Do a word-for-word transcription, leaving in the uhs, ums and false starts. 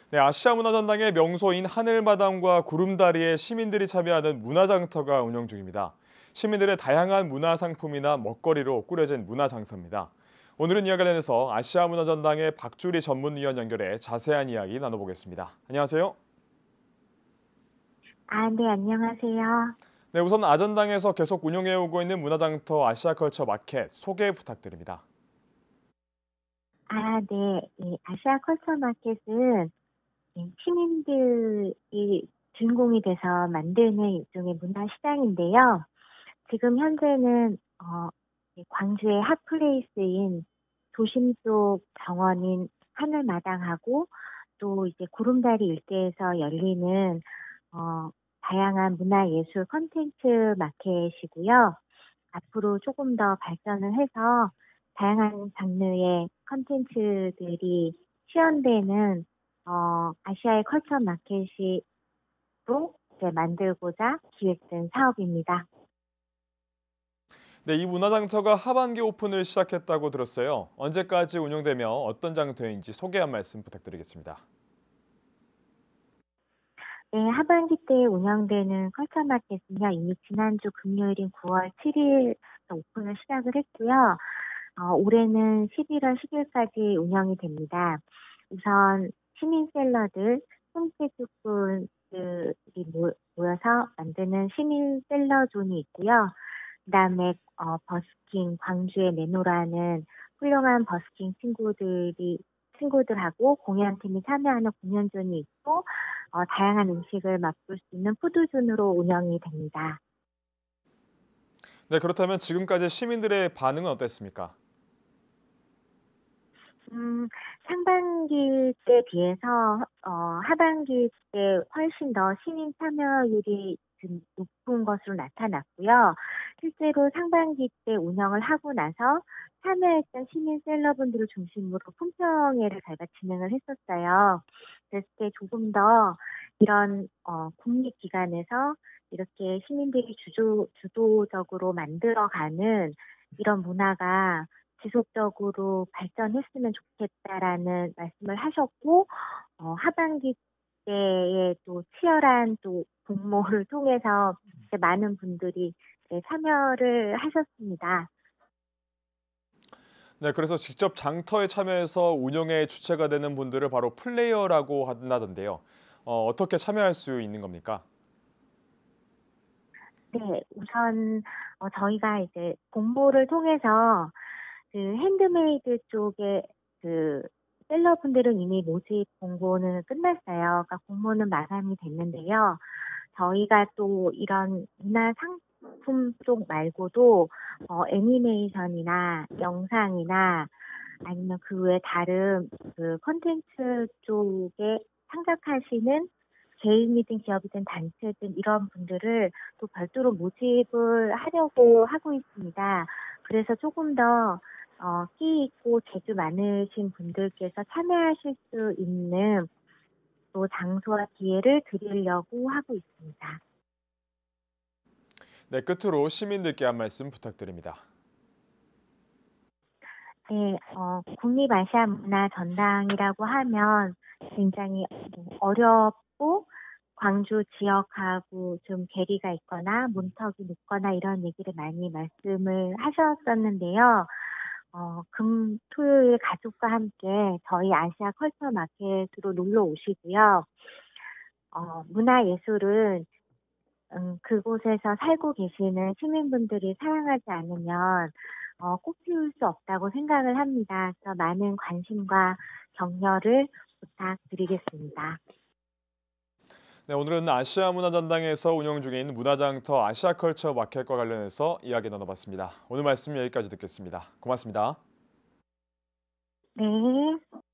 네, 아시아 문화전당의 명소인 하늘마당과 구름다리에 시민들이 참여하는 문화장터가 운영 중입니다. 시민들의 다양한 문화 상품이나 먹거리로 꾸려진 문화장터입니다. 오늘은 이와 관련해서 아시아 문화전당의 박주리 전문위원 연결해 자세한 이야기 나눠보겠습니다. 안녕하세요. 아, 네, 안녕하세요. 네, 우선 아전당에서 계속 운영해오고 있는 문화장터 아시아컬처 마켓 소개 부탁드립니다. 아, 네. 이 아시아 컬처 마켓은 이 시민들이 주인공이 돼서 만드는 일종의 문화 시장인데요. 지금 현재는 어, 이 광주의 핫플레이스인 도심 속 정원인 하늘마당하고 또 이제 구름다리 일대에서 열리는 어, 다양한 문화예술 콘텐츠 마켓이고요. 앞으로 조금 더 발전을 해서 다양한 장르의 콘텐츠들이 시연되는 어, 아시아의 컬처 마켓이 로 이제 만들고자 기획된 사업입니다. 네, 이 문화장터가 하반기 오픈을 시작했다고 들었어요. 언제까지 운영되며 어떤 장터인지 소개 한 말씀 부탁드리겠습니다. 네, 하반기 때 운영되는 컬처 마켓은요, 이미 지난주 금요일인 구월 칠일 오픈을 시작을 했고요. 어, 올해는 십일월 십일까지 운영이 됩니다. 우선 시민셀러들, 홈페이지분들이 모여서 만드는 시민셀러존이 있고요. 그다음에 어, 버스킹, 광주의 매노라는 훌륭한 버스킹 친구들이 친구들하고 공연팀이 참여하는 공연존이 있고 어, 다양한 음식을 맛볼 수 있는 푸드존으로 운영이 됩니다. 네, 그렇다면 지금까지 시민들의 반응은 어땠습니까? 음, 상반기 때 비해서 어, 하반기 때 훨씬 더 시민 참여율이 좀 높은 것으로 나타났고요. 실제로 상반기 때 운영을 하고 나서 참여했던 시민 셀러분들을 중심으로 품평회를 저희가 진행을 했었어요. 그랬을 때 조금 더 이런 어, 국립기관에서 이렇게 시민들이 주도, 주도적으로 만들어가는 이런 문화가 지속적으로 발전했으면 좋겠다라는 말씀을 하셨고, 어, 하반기 때에 또 치열한 또 공모를 통해서 이제 많은 분들이 이제 참여를 하셨습니다. 네, 그래서 직접 장터에 참여해서 운영에 주체가 되는 분들을 바로 플레이어라고 한다던데요. 어, 어떻게 참여할 수 있는 겁니까? 네, 우선 어, 저희가 이제 공모를 통해서 그 핸드메이드 쪽에 그 셀러분들은 이미 모집 공고는 끝났어요. 그러니까 공모는 마감이 됐는데요. 저희가 또 이런 문화 상품 쪽 말고도 어, 애니메이션이나 영상이나 아니면 그 외 다른 그 콘텐츠 쪽에 참작하시는 개인이든 기업이든 단체든 이런 분들을 또 별도로 모집을 하려고 하고 있습니다. 그래서 조금 더 어, 끼 있고 재주 많으신 분들께서 참여하실 수 있는 또 장소와 기회를 드리려고 하고 있습니다. 네, 끝으로 시민들께 한 말씀 부탁드립니다. 네, 어, 국립아시아문화전당이라고 하면 굉장히 어렵고 광주 지역하고 좀 괴리가 있거나 문턱이 높거나 이런 얘기를 많이 말씀을 하셨었는데요. 어, 금, 토요일 가족과 함께 저희 아시아 컬처 마켓으로 놀러 오시고요. 어, 문화예술은 음, 그곳에서 살고 계시는 시민분들이 사랑하지 않으면 어, 꼭 피울 수 없다고 생각을 합니다. 그래서 많은 관심과 격려를 부탁드리겠습니다. 네, 오늘은 아시아 문화전당에서 운영 중인 문화장터 아시아컬처 마켓과 관련해서 이야기 나눠봤습니다. 오늘 말씀 여기까지 듣겠습니다. 고맙습니다. 네.